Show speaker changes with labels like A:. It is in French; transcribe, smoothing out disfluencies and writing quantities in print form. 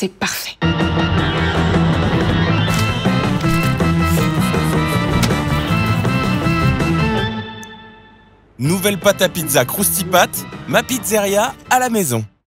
A: c'est parfait.
B: Nouvelle pâte à pizza Croustipat, ma pizzeria à la maison.